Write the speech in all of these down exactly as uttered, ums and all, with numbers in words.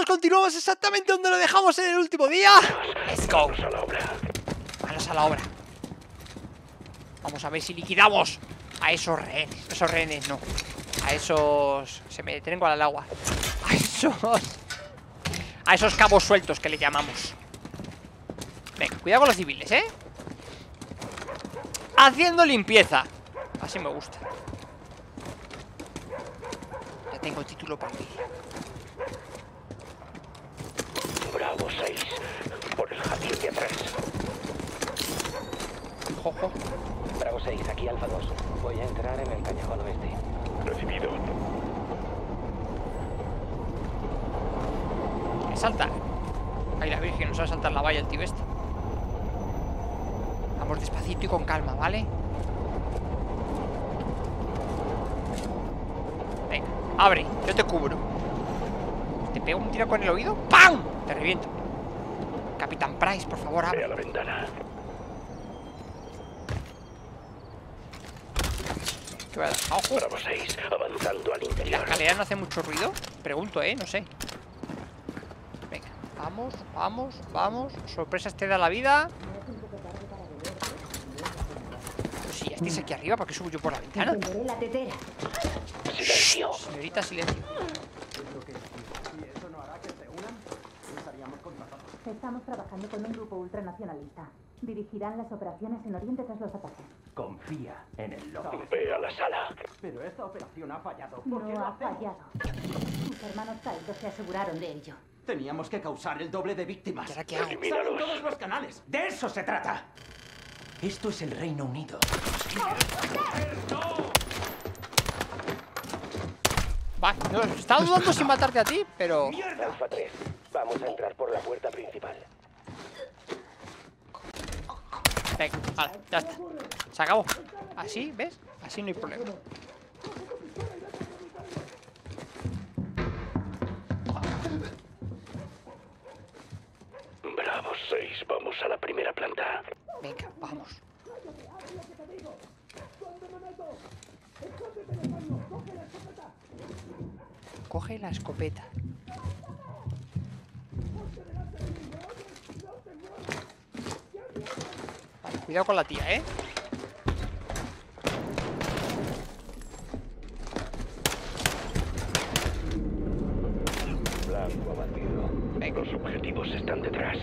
chicos, continuamos exactamente donde lo dejamos en el último día. Let's go. Manos a la obra. Manos a la obra. Vamos a ver si liquidamos a esos rehenes. Esos rehenes no. A esos... Se me detienen al agua. A esos... A esos cabos sueltos que le llamamos. Venga, cuidado con los civiles, ¿eh? Haciendo limpieza. Así me gusta. Ya tengo título para ti. Bravo seis. Por el jardín de atrás. Jojo. Bravo seis, aquí Alfa dos. Voy a entrar en el callejón oeste. Recibido. Que salta. Ay, la virgen, no sabe saltar la valla el tío este. Vamos despacito y con calma, ¿vale? Venga, abre, yo te cubro. Te pego un tiro con el oído, ¡pam! Te reviento. Capitán Price, por favor, Ve abre. a la ventana. Que voy a dar a ojo. Bravo seis. Avanzando al ¿La interior. escalera no hace mucho ruido? Pregunto, ¿eh? No sé. Venga, vamos, vamos, vamos. Sorpresas te da la vida. Pues si ya estáis aquí arriba, ¿para qué subo yo por la ventana? Encenderé la tetera. Silencio. Señorita, silencio. Estamos trabajando con un grupo ultranacionalista. Dirigirán las operaciones en Oriente tras los ataques. Confía en el loco. Ve a la sala. Pero esta operación ha fallado. ¿Por qué No lo ha hacemos? fallado. Sus hermanos caídos se aseguraron de ello. Teníamos que causar el doble de víctimas. ¿Y ahora qué hago? ¡Salen Elimínalos. todos los canales! ¡De eso se trata! Esto es el Reino Unido. Va, no, estaba dudando sin matarte a ti, pero... Alfa tres. Vamos a entrar por la puerta principal. Venga, vale, ya está. Se acabó. Así, ¿ves? Así no hay problema. Bravo seis. Vamos a la primera planta. Venga, vamos. Coge la escopeta. Vale, cuidado con la tía, ¿eh? Blanco abatido. Venga. Los objetivos están detrás.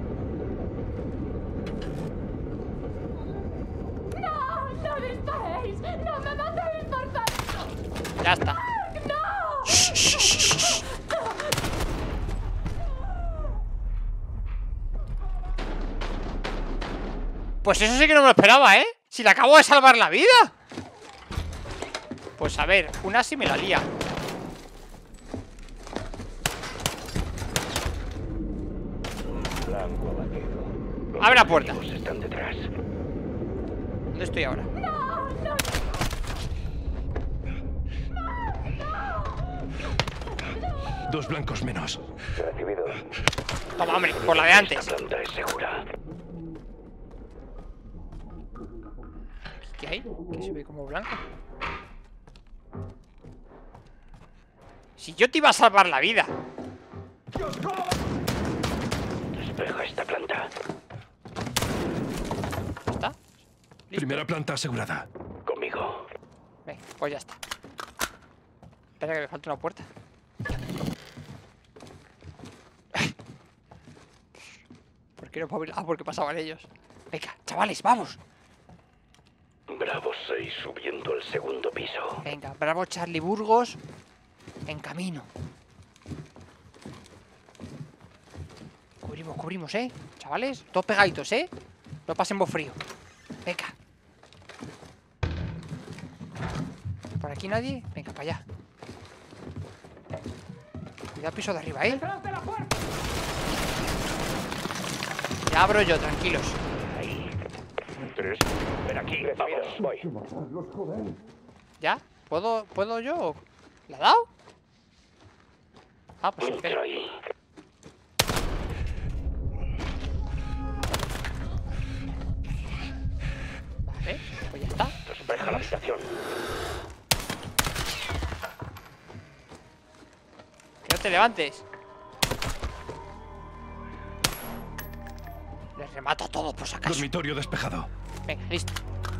¡No! ¡No disparéis! ¡No me matéis, por favor! Ya está. ¡No! Shh, shh, shh, shh. Pues eso sí que no me lo esperaba, ¿eh? Si le acabo de salvar la vida. Pues a ver, una sí me la lía. Blanco abatido. Los Abre la puerta. objetivos están detrás. ¿Dónde estoy ahora? Dos blancos menos. Recibido. Toma, hombre, por la de antes. Esta planta es segura. ¿Qué hay? ¿Qué se ve como blanco? Si yo te iba a salvar la vida. Despeja esta planta. ¿Ya está? ¿Listo? Primera planta asegurada. Conmigo. Venga, pues ya está. Espera que me falta una puerta. ¿Por qué no puedo abrir? Ah, porque pasaban ellos. Venga, chavales, vamos. Bravo seis subiendo al segundo piso. Venga, bravo Charlie Burgos. En camino. Cubrimos, cubrimos, ¿eh? Chavales, todos pegaditos, ¿eh? No pasemos frío. Venga. ¿Por aquí nadie? Venga, para allá. Cuidado piso de arriba, ¿eh? Ya abro yo, tranquilos. Ahí. Tres. Ven aquí. Vamos. Voy. ¿Ya? ¿Puedo, ¿puedo yo? ¿La ha dado? Ah, pues Entro espera. ahí. Vale, pues ya está. Despeja la habitación. Que no te levantes. remato a todos por si acaso. Dormitorio despejado. Venga, listo.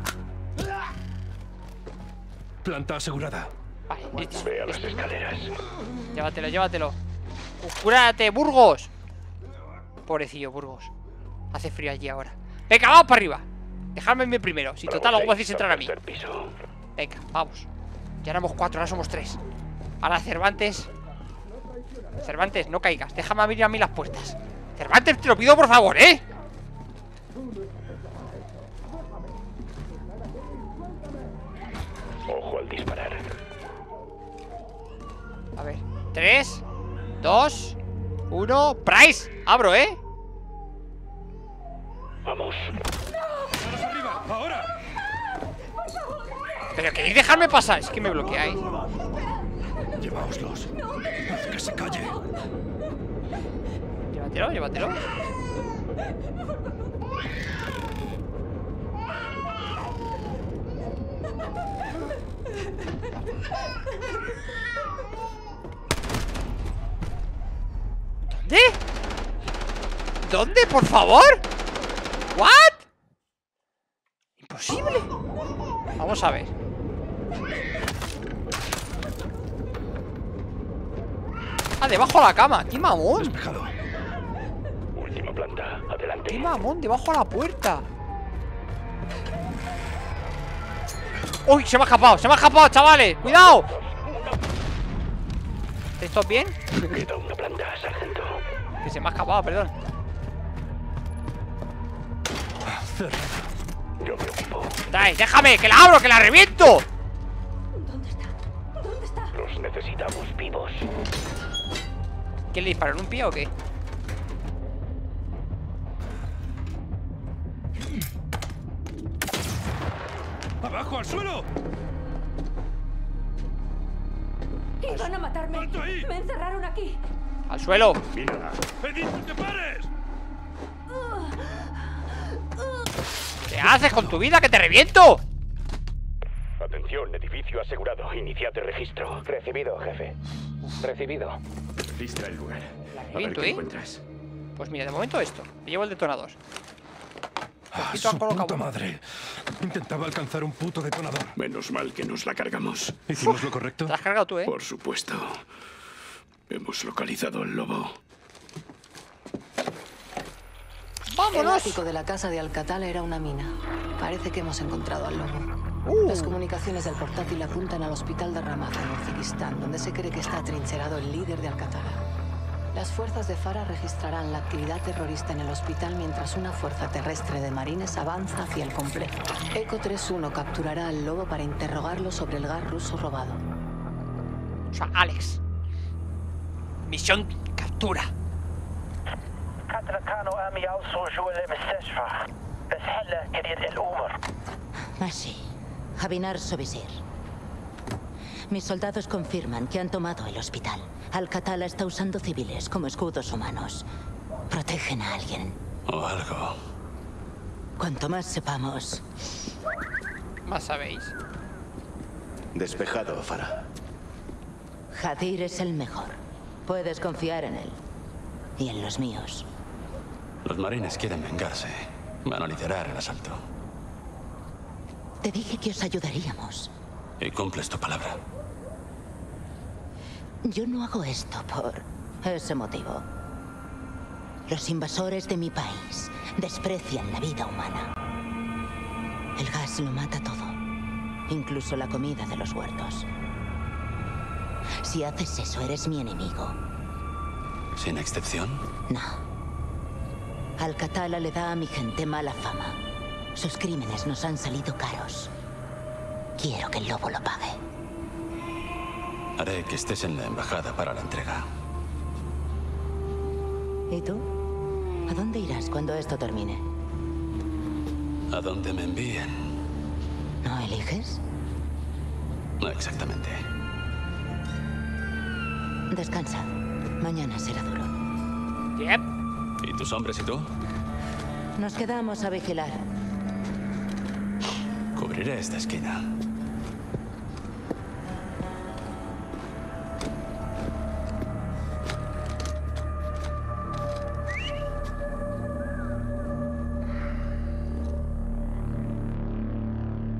Planta asegurada. Vale, listo. Ve a las escaleras. Llévatelo, llévatelo. Uh, ¡Cúrate, Burgos! Pobrecillo, Burgos. Hace frío allí ahora. Venga, vamos para arriba. Dejadme irme primero. Si total, luego me hacéis entrar a mí. Tercer piso. Venga, vamos. Ya éramos cuatro, ahora somos tres. Ahora, Cervantes. Cervantes, no caigas. Déjame abrir a mí las puertas. Cervantes, te lo pido por favor, ¿eh? Ojo al disparar. A ver. Tres, dos, uno. ¡Price! Abro, ¿eh? Vamos. ¡Manos arriba! ¡Ahora! Pero queréis dejarme pasar. Es que me bloqueáis. Lleváoslos. Haz que se calle. Llévatelo, llévatelo. ¿Dónde? ¿Dónde, por favor? ¿What? Imposible. Vamos a ver. Ah, debajo de la cama. ¡Qué mamón! Despejado. Última planta. Adelante. ¡Qué mamón! Debajo de la puerta. ¡Uy! Se me ha escapado. Se me ha escapado, chavales. ¡Cuidado! ¿Estáis todos bien? Queda una planta, sargento. Que se me ha escapado, perdón. Cerrada. Yo me ocupo. Trae, déjame, que la abro, que la reviento. ¿Dónde está? ¿Dónde está? Los necesitamos vivos. ¿Quién le disparó en un pie o qué? ¡Abajo, al suelo! ¡Iban a matarme! ¡Alto ahí! ¡Me encerraron aquí! Al suelo. Mírala. ¡He dicho que pares! ¿Qué haces con tu vida? ¡Que te reviento! Atención, edificio asegurado. Iniciad el registro. Recibido, jefe. Recibido. Lista el lugar. La A ver reviento, qué ¿eh? encuentras. Pues mira, de momento esto. Me llevo el detonador. ¡Ah, Poquito han su colocado. puta madre! Intentaba alcanzar un puto detonador. Menos mal que nos la cargamos. ¿Hicimos lo correcto? Te la has cargado tú, ¿eh? Por supuesto. Hemos localizado al lobo. El ¡Vámonos! ático de la casa de Alcatala era una mina. Parece que hemos encontrado al lobo. Uh. Las comunicaciones del portátil apuntan al hospital de Ramaza, en Uzbekistán, donde se cree que está atrincherado el líder de Alcatala. Las fuerzas de Farah registrarán la actividad terrorista en el hospital mientras una fuerza terrestre de marines avanza hacia el complejo. Eco tres uno capturará al lobo para interrogarlo sobre el gas ruso robado. O sea, Alex. Misión captura. كانوا قام يوصلوا جوا المستشفى بس هلا كريت الامور. Así. Javinar Sobesir. Mis soldados confirman que han tomado el hospital. Alcatala está usando civiles como escudos humanos. Protegen a alguien. O algo. Cuanto más sepamos, Más sabéis. Despejado, Farah. Hadir es el mejor. Puedes confiar en él. Y en los míos. Los marines quieren vengarse. Van a liderar el asalto. Te dije que os ayudaríamos. Y cumples tu palabra. Yo no hago esto por ese motivo. Los invasores de mi país desprecian la vida humana. El gas lo mata todo, incluso la comida de los huertos. Si haces eso, eres mi enemigo. ¿Sin excepción? No. Alcatala le da a mi gente mala fama. Sus crímenes nos han salido caros. Quiero que el lobo lo pague. Haré que estés en la embajada para la entrega. ¿Y tú? ¿A dónde irás cuando esto termine? ¿A dónde me envíen? ¿No eliges? No exactamente. Descansa. Mañana será duro. Yep. ¿Y tus hombres y tú? Nos quedamos a vigilar. Cubriré esta esquina.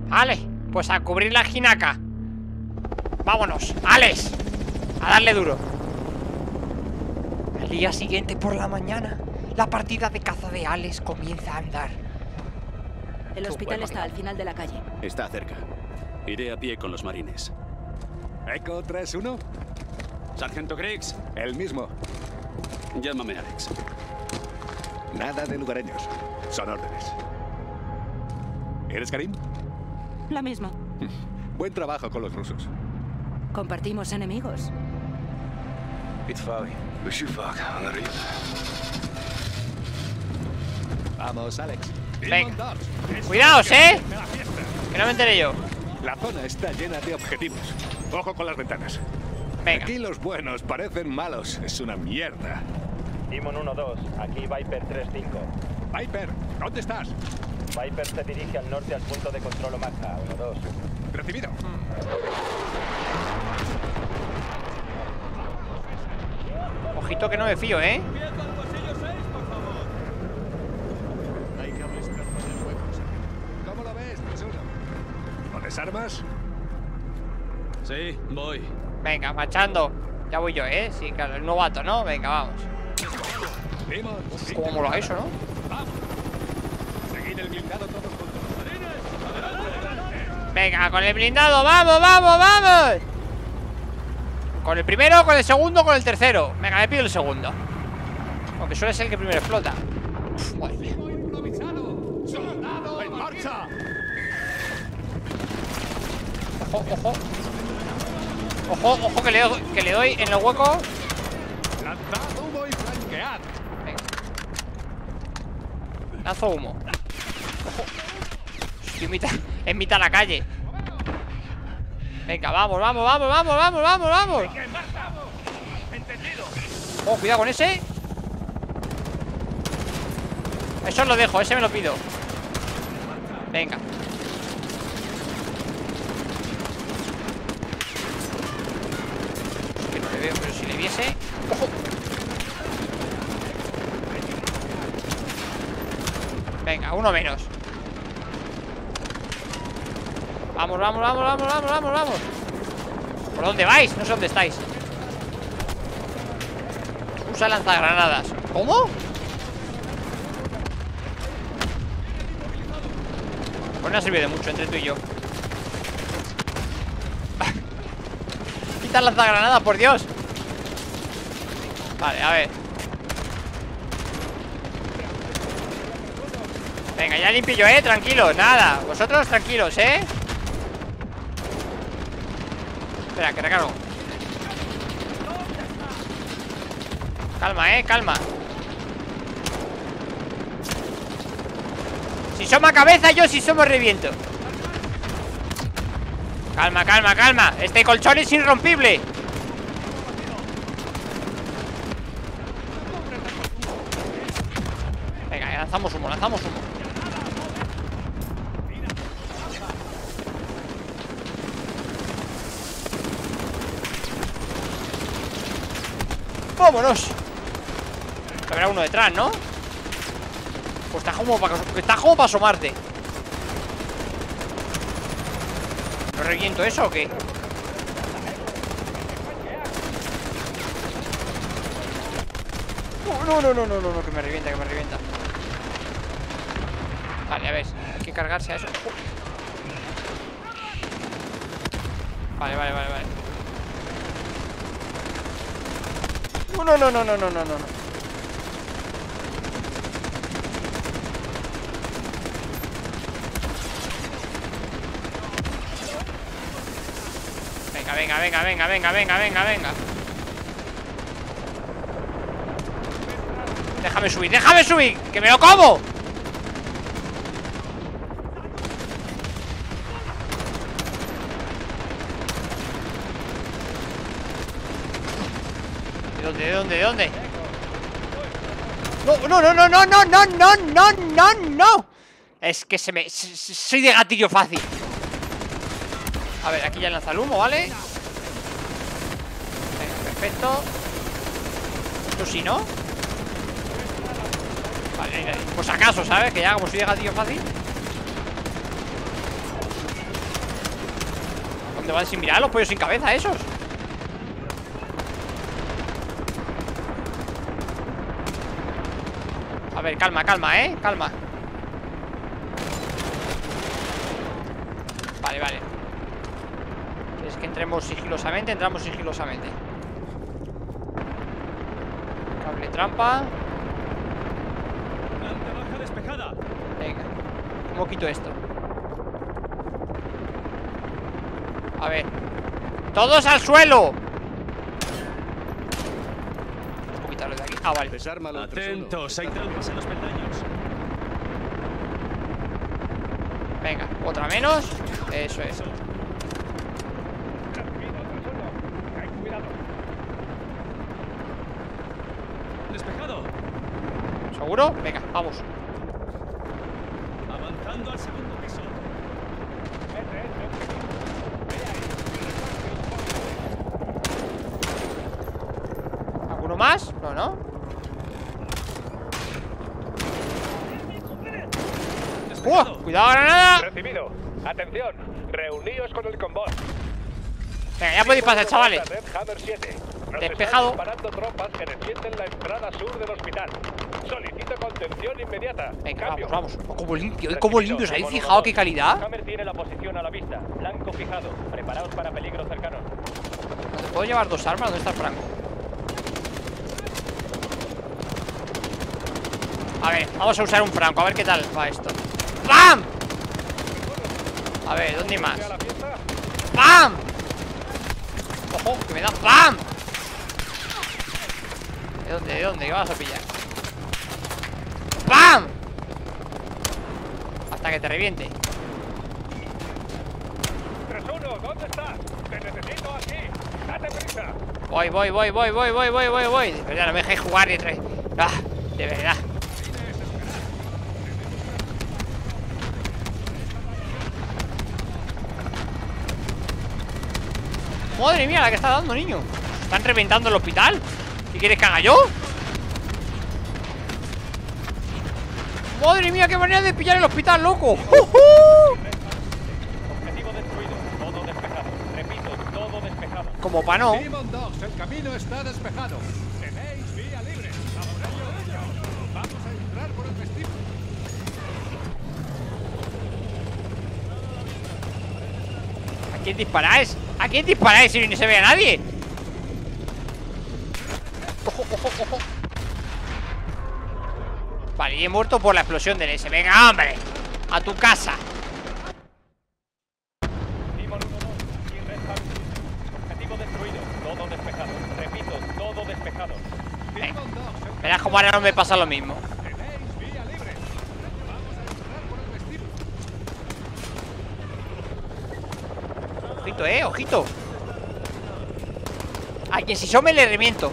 Vale, pues a cubrir la jinaca. Vámonos, Alex. A darle duro. Al día siguiente por la mañana, la partida de caza de Alex comienza a andar. El hospital está al final de la calle. Está cerca. Iré a pie con los marines. Echo tres uno. Sargento Griggs. El mismo. Llámame Alex. Nada de lugareños. Son órdenes. ¿Eres Karim? La misma. Buen trabajo con los rusos. Compartimos enemigos. Vamos, Alex. Venga. Cuidaos, ¿eh? Que no me enteré yo. La zona está llena de objetivos. Ojo con las ventanas. Venga. Aquí los buenos parecen malos. Es una mierda. Demon uno dos, aquí Viper tres cinco. Viper, ¿dónde estás? Viper se dirige al norte al punto de control Omaha, uno dos. Recibido. Ojito que no me fío, ¿eh? ¿Cómo lo ves, tres uno? ¿No desarmas? Sí, voy. Venga, marchando. Ya voy yo, ¿eh? Sí, claro, el novato, ¿no? Venga, vamos. Uf, cómo mola eso, ¿no? Seguid el blindado todos juntos. Venga, con el blindado, vamos, vamos, vamos. Con el primero, con el segundo, con el tercero. Venga, me pido el segundo. Aunque suele ser el que primero explota. Uf, madre mía. ¡Soldado en marcha! Ojo, ojo. Ojo, ojo que le, doy, que le doy en el hueco. Lanzad humo y flanquead. Venga. Lanzo humo. Ojo. Estoy en mitad, en mitad de la calle. Venga, vamos, vamos, vamos, vamos, vamos, vamos, vamos. Oh, cuidado con ese. Eso lo dejo, ese me lo pido. Venga. Es que no le veo, pero si le viese. ¡Ojo! Venga, uno menos. Vamos, vamos, vamos, vamos, vamos, vamos, vamos. ¿Por dónde vais? No sé dónde estáis. Usa lanzagranadas. ¿Cómo? Pues no ha servido de mucho entre tú y yo. Quita lanzagranadas, por Dios. Vale, a ver. Venga, ya limpio yo, eh, tranquilos, nada. Vosotros tranquilos, eh. Espera, que recargo. Calma, eh, calma. Si somos a cabeza, yo si somos reviento. Calma, calma, calma. Este colchón es irrompible. Venga, lanzamos humo, lanzamos humo. ¡Vámonos! Habrá uno detrás, ¿no? Pues está como para está como para asomarte. ¿No reviento eso o qué? No, no, no, no, no, no, que me revienta, que me revienta. Vale, a ver, hay que cargarse a eso. Vale, vale, vale, vale. No, no, no, no, no, no, no, no. Venga, venga, venga, venga, venga, venga, venga, venga. Déjame subir, déjame subir, que me lo como. ¿De dónde, de dónde, de dónde? No, no, no, no, no, no, no, no, no, no, no. Es que se me... soy de gatillo fácil. A ver, aquí ya lanza el humo, ¿vale? Venga, perfecto. Esto sí, ¿no? Vale, pues acaso, ¿sabes? Que ya como soy de gatillo fácil. ¿Dónde van sin mirar los pollos sin cabeza esos? A ver, calma, calma, eh, calma. Vale, vale. ¿Quieres que entremos sigilosamente? Entramos sigilosamente. Cable trampa. Planta baja despejada. Venga, ¿cómo quito esto? A ver. ¡Todos al suelo! ¿Puedo quitarlo de aquí? Ah, vale. Atentos, hay trampas en los peldaños. Venga, otra menos. Eso es. Despejado. ¿Seguro? Venga, vamos. Avanzando al segundo piso. ¿Alguno más? No, no. ¡Uh! ¡Cuidado, granada! Recibido. Atención. Reuníos con el convoy. Venga, ya podéis pasar, chavales. Hammer siete. Nos Despejado. están disparando tropas que defienden la entrada sur del hospital. Solicito contención inmediata. Venga, Cambio. vamos, vamos. Oh, cómo limpio, ¿eh? Cómo limpio. ¿Os habéis fijado qué calidad? Hammer tiene la posición a la vista. Blanco fijado. Preparaos para peligro cercano. ¿No te puedo llevar dos armas? ¿Dónde está el Franco? A ver, vamos a usar un Franco. A ver qué tal va esto. ¡Bam! A ver, ¿dónde hay más? ¡Bam! ¡Ojo! ¡Que me da ¡bam! ¿De dónde? ¿De dónde? ¿Qué vas a pillar? ¡Bam! Hasta que te reviente. tres uno, ¿dónde estás? Te necesito aquí. Date prisa. Voy, voy, voy, voy, voy, voy, voy, voy, voy. De verdad, no me dejéis jugar ni entre... Ah, de verdad. Madre mía, la que está dando, niño. ¿Están reventando el hospital? ¿Qué quieres que haga yo? Madre mía, qué manera de pillar el hospital, loco. ¡Uh-huh! Objetivo destruido. Todo despejado. Repito, todo despejado. Como pa' no. Demon Dogs, el camino está despejado. Tenéis vía libre. Vamos a entrar por el vestíbulo. ¿A quién disparáis? ¿A quién disparáis si no se ve a nadie? Ojo, ojo, ojo. Vale, y he muerto por la explosión del S. Venga, hombre. A tu casa. Demon uno dos. Aquí Red Hammer. Objetivo destruido. Todo despejado. Repito, todo despejado. Venga. Verás como ahora no me pasa lo mismo. Ojito, eh, ojito. A quien si yo me le reviento.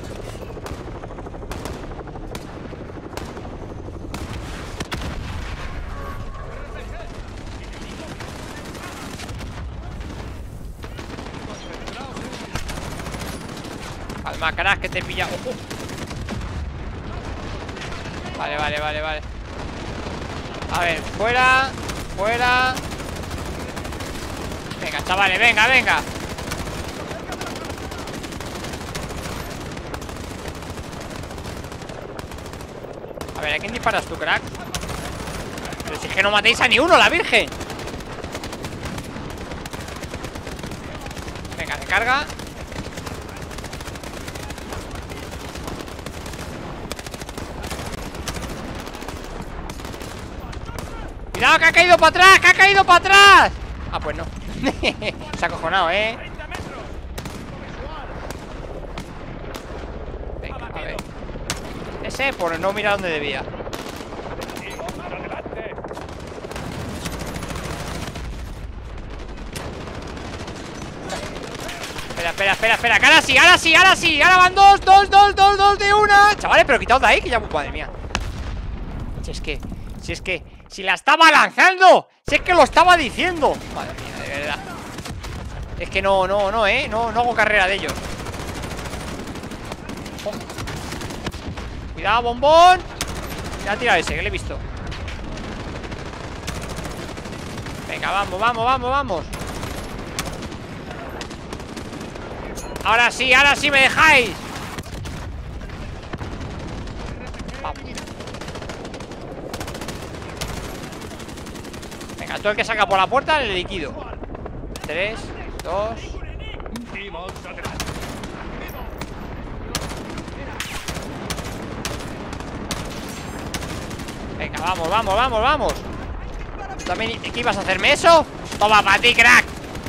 Calma, carajo, que te pilla. Ojo. Vale, vale, vale, vale. A ver, fuera. Fuera. Venga, chavales, venga, venga. A ver, ¿a quién disparas tú, crack? Pero si es que no matéis a ni uno, la virgen. Venga, recarga. ¡Cuidado, que ha caído para atrás! ¡Que ha caído para atrás! Ah, pues no. Se ha acojonado, ¿eh? Venga, a ver. Ese por no mirar donde debía. Espera, espera, espera, espera. Que ahora sí, ahora sí, ahora sí. Ahora van dos, dos, dos, dos, dos de una. Chavales, pero quitaos de ahí que ya... Madre mía. Si es que... Si es que... Si la estaba lanzando. Si es que lo estaba diciendo. Madre mía, de verdad. Es que no, no, no, eh No, no hago carrera de ellos. Oh. Cuidado, bombón. Me ha tirado ese, que le he visto. Venga, vamos, vamos, vamos, vamos. Ahora sí, ahora sí me dejáis. Vamos. Venga, todo el que saca por la puerta le liquido. Tres, dos. Venga, vamos, vamos, vamos, vamos. ¿Tú también qué ibas a hacerme eso? Toma, para ti, crack.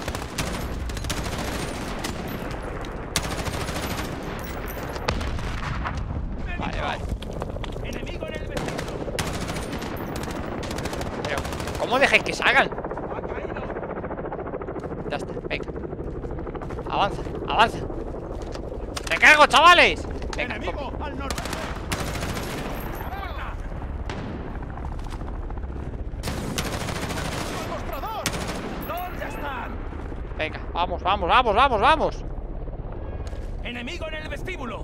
Vale, vale. Pero, ¿cómo dejáis que salgan? Ya está, venga. Avanza, avanza. ¡Recargo, chavales! Venga, venga, vamos, vamos, vamos, vamos, vamos. Enemigo en el vestíbulo.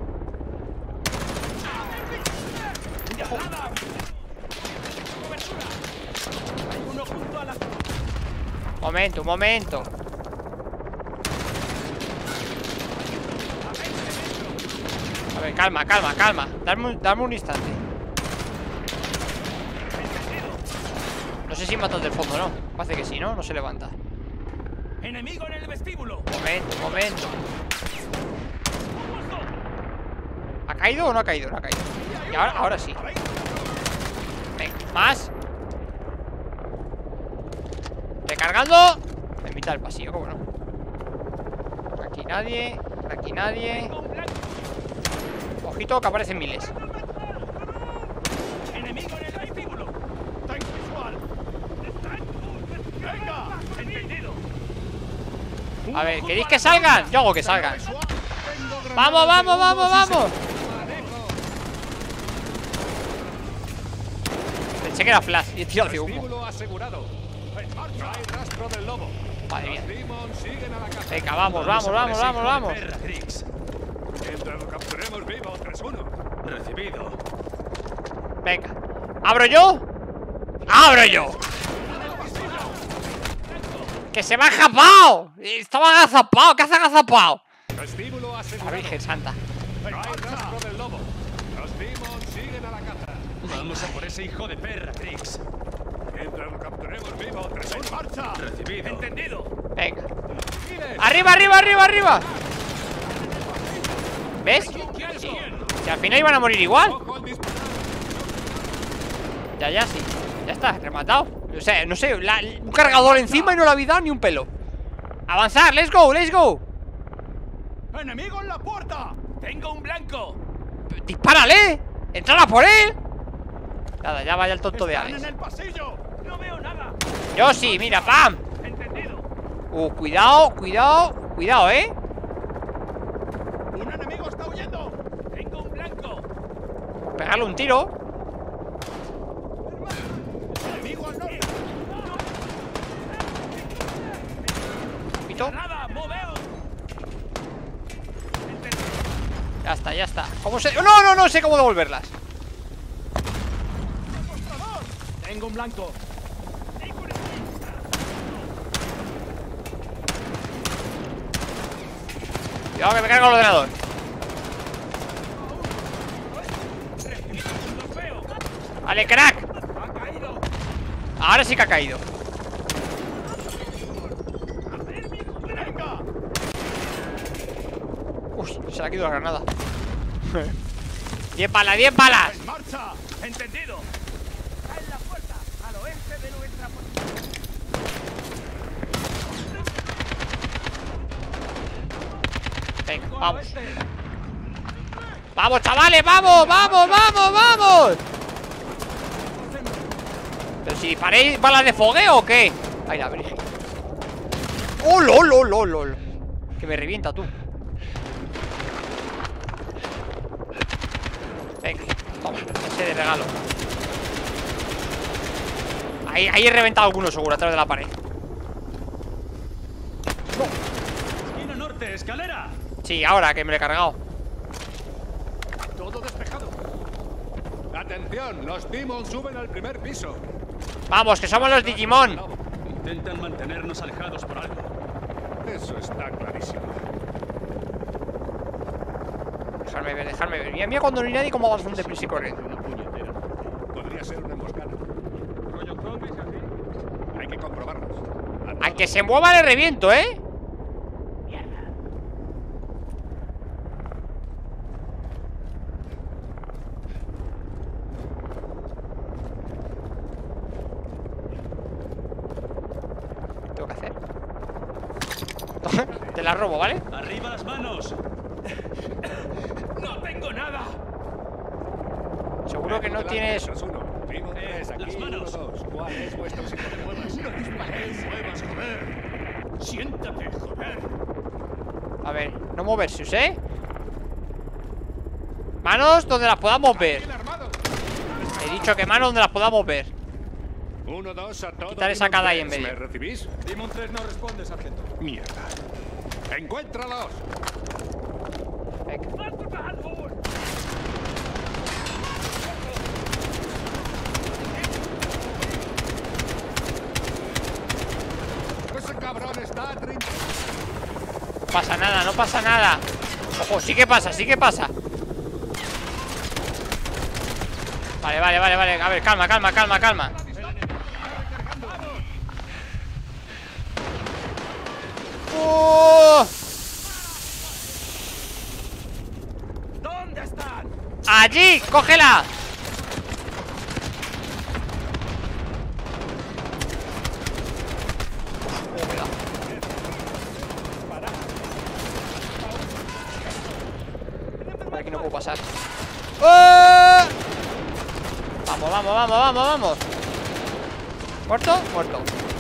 Hay uno junto a la... Momento, un momento. A ver, calma, calma, calma. Dame, un- dame un instante. No sé si mata del fondo, ¿no? Parece que sí, ¿no? No se levanta. Enemigo en el vestíbulo. Momento, momento. ¿Ha caído o no ha caído? No ha caído. Y ahora, ahora sí. Venga, más. Recargando. En mitad del pasillo, ¿cómo no? Por aquí nadie. Por aquí nadie. Ojito que aparecen miles. Enemigo en el vestíbulo. Tank visual. Venga, entendido. A ver, ¿queréis que salgan? Yo hago que salgan. ¡Vamos, vamos, vamos, vamos! Pensé que era flash y he tirado de humo. Vestíbulo asegurado. En marcha. Hay rastro del lobo. Madre mía. Los Demons siguen a la caza. Venga, vamos, vamos, vamos, vamos, vamos. Mientras lo capturemos vivo, tres uno. Recibido. Venga. ¿Abro yo? ¡Abro yo! ¡Que se me ha escapado! ¡Estaba agazapado! ¿Qué hace agazapado? Vestíbulo La asegurado. Virgen Santa. No hay rastro del lobo. Los Demons siguen a la caza. Vamos a por ese hijo de perra, Krix. Mientras lo capturemos vivo, tres uno. En marcha. Recibido. Entendido. Venga. ¡Arriba, arriba, arriba, arriba! ¿Ves? Sí. Si al final iban a morir igual. Ya, ya, sí. Ya está, rematado. O sea, no sé, la- un cargador encima y no le había dado ni un pelo. Avanzar, let's go, let's go. Enemigo en la puerta. Tengo un blanco. ¡Dispárale! ¡Entrala por él! Nada, ya vaya el tonto de Están Alex. en el pasillo. No veo nada. Yo sí, mira, pam. Entendido. Uh, cuidado, cuidado, cuidado, eh. Un enemigo está huyendo. Tengo un blanco. Pegarle un tiro. Enemigo al norte. Pito. Nada, moveos. Ya está, ya está. ¿Cómo se.? No, no, no sé cómo devolverlas. Tengo un blanco. Cuidado que me cargo el ordenador. Vale, crack. Ahora sí que ha caído. Uy, se le ha caído la granada. Diez balas, diez balas. En marcha. Entendido. Está en la puerta, al oeste de nuestra posición. Venga, vamos. Vamos, chavales, vamos, vamos, vamos, vamos. Pero si disparéis balas de fogueo o qué. Ay, la virgen. ¡Oh, lol, lol, lol, lol! Que me revienta tú. Venga, toma, ese de regalo. Ahí, ahí he reventado alguno seguro, atrás de la pared. Esquina norte, escalera. Sí, ahora que me lo he cargado. Todo despejado. Atención, los Demons suben al primer piso. Vamos, que somos los Digimon. Intentan mantenernos alejados por algo. Eso está clarísimo. Dejarme ver, dejarme ver. Mira, mira cuando no hay nadie como va bastante prisa y corriendo. Podría ser una emboscada. ¿Rollo zombies así? Hay que comprobarlos. Al que se mueva le reviento, ¿eh? ¿Qué tengo que hacer? Te la robo, ¿vale? ¡Arriba las manos! ¡No tengo nada! Seguro que no tienes... Eh, las manos. ¿Cuál es vuestro sitio de muevas? No disparéis, muevas, joder. Siéntate, joder. A ver, no moverse, ¿eh? Manos donde las podamos ver. He dicho que manos donde las podamos ver. Uno, dos, a todo. Quitar esa cada ahí en medio. ¿Me recibís? Dimon tres no responde, sargento. Mierda. ¡Encuéntralos! Venga. Ese cabrón está trinchado. No pasa nada, no pasa nada. Ojo, sí que pasa, sí que pasa. Vale, vale, vale, vale. A ver, calma, calma, calma, calma. ¡Oh! ¿Dónde están? ¡Allí! ¡Cógela! Por aquí no puedo pasar. ¡Oh! Vamos, vamos, vamos, vamos, vamos. ¿Muerto? Muerto.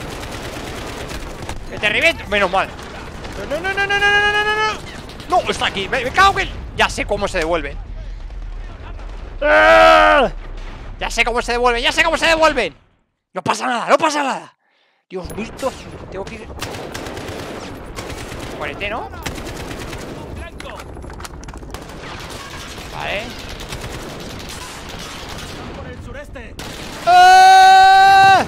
¡Que te reviento! Menos mal. No, no, no, no, no, no, no, no, no. No, está aquí. Me, me cago en... Ya sé cómo se devuelven. ¡Ah! Ya sé cómo se devuelven, ya sé cómo se devuelven. No pasa nada, no pasa nada. Dios, visto. Tengo que ir. Cuarente, ¿no? Vale. Por el sureste. ¡Ah!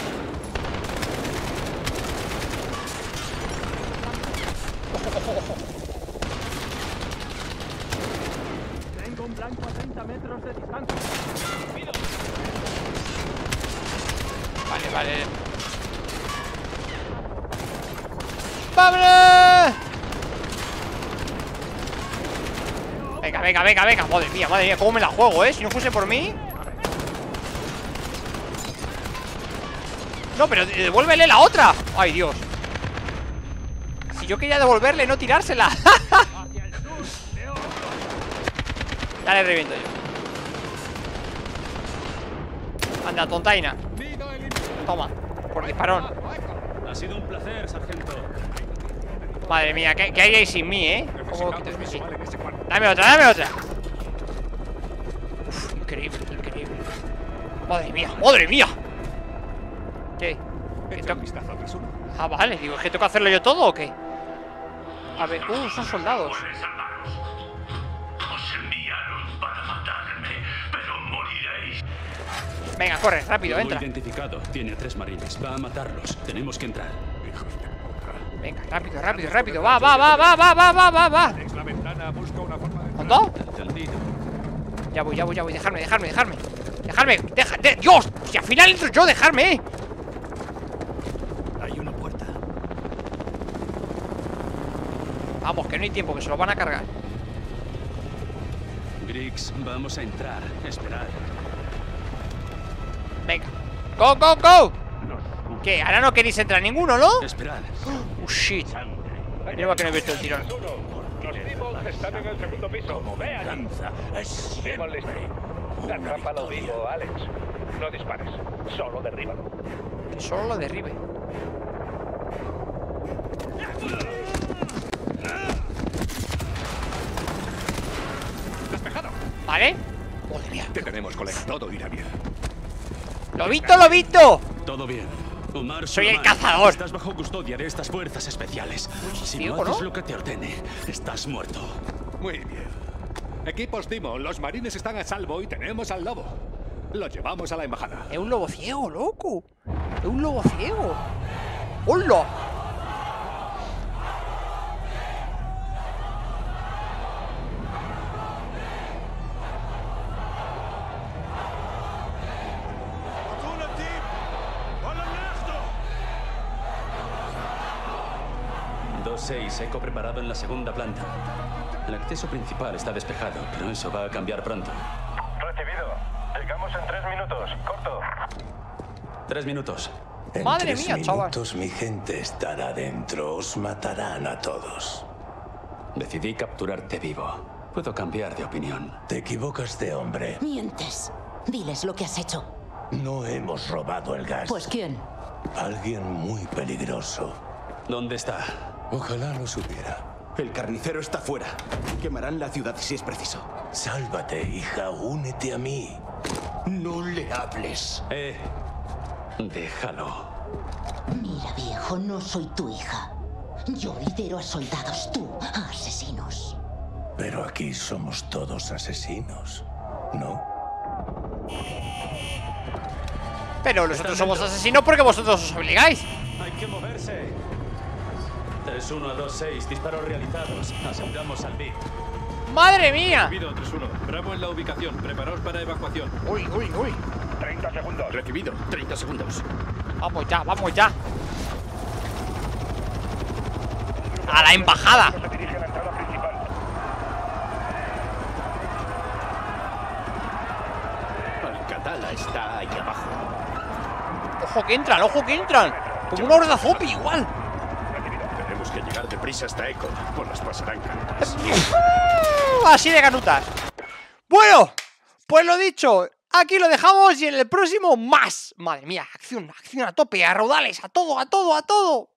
Tengo un blanco a treinta metros de distancia. Vale, vale. ¡Vámonos! Venga, venga, venga, venga. Madre mía, madre mía, cómo me la juego, ¿eh? Si no fuese por mí. No, pero devuélvele la otra. Ay, Dios. Si yo quería devolverle, no tirársela. Ya le reviento yo. Anda, tontaina. Toma, por disparón. Ha sido un placer, sargento. Madre mía, ¿qué, qué haríais sin mí, eh? ¿Cómo quitas aquí? Dame otra, dame otra. Uf, increíble, increíble. Madre mía, madre mía. ¿Qué? ¿Qué Echa un vistazo al resumen. Ah, vale, digo, ¿es que tengo que hacerlo yo todo o qué? A ver, uh, son soldados. Os enviaron para matarme, pero moriréis. Venga, corre, rápido, Lo entra. identificado. Tiene a tres marines. Va a matarlos. Tenemos que entrar. Venga, rápido, rápido, rápido. Va, va, va, va, va, va, va, va, va. Ex la ventana, busca una forma de... ¿Cuándo? Entendido. Ya voy, ya voy, ya voy. Dejarme, dejarme, dejarme. Dejarme, deja, de, Dios. Si al final entro yo, dejarme, eh. Hay una puerta. Vamos, que no hay tiempo, que se lo van a cargar. Griggs, vamos a entrar. Esperad. Venga. Go, go, go. ¿Qué? Ahora no queréis entrar ninguno, ¿no? Esperad. Oh, shit. Mira que no he visto el tirón. Los Demons están en el segundo piso. Como vean. Demon listo. Atrápalo vivo, Alex. No dispares. Solo derríbalo. Que solo lo derribe. Despejado. ¿Vale? Madre mía. Te tenemos, colega. Todo irá bien. ¡Lo visto, lo visto! Todo bien. Omar Soy el Suleiman, cazador. Estás bajo custodia de estas fuerzas especiales. Si ciego, no haces ¿no? lo que te ordene, estás muerto. Muy bien. Equipos Timo, los marines están a salvo y tenemos al lobo. Lo llevamos a la embajada. Es un lobo ciego, loco. Es un lobo ciego. ¡Hola! dos seis, eco preparado en la segunda planta. El acceso principal está despejado, pero eso va a cambiar pronto. Recibido. Llegamos en tres minutos. Corto. Tres minutos. En Madre tres mía, chaval. minutos mi gente estará dentro. Os matarán a todos. Decidí capturarte vivo. Puedo cambiar de opinión. Te equivocas de hombre. Mientes. Diles lo que has hecho. No hemos robado el gas. Pues ¿quién? Alguien muy peligroso. ¿Dónde está? Ojalá lo supiera. El carnicero está fuera. Quemarán la ciudad si es preciso. Sálvate, hija. Únete a mí. No le hables. Eh, déjalo. Mira, viejo, no soy tu hija. Yo lidero a soldados, tú a asesinos. Pero aquí somos todos asesinos, ¿no? Pero nosotros somos asesinos porque vosotros os obligáis. Hay que moverse. tres uno a dos seis, disparos realizados. Aseguramos al B. ¡Madre mía! Recibido, tres uno. Bravo en la ubicación. Preparaos para evacuación. Uy, uy, uy. treinta segundos. Recibido. treinta segundos. Vamos ya, vamos ya. A la embajada. Se dirige a la entrada principal. Alcatala está ahí abajo. Ojo que entran, ojo que entran. Como una horda zombie igual. Tenemos que llegar deprisa hasta Echo. Por las pasarancas. Así de canutas. Bueno, pues lo dicho, aquí lo dejamos y en el próximo más. Madre mía, acción, acción a tope, a raudales, a todo, a todo, a todo.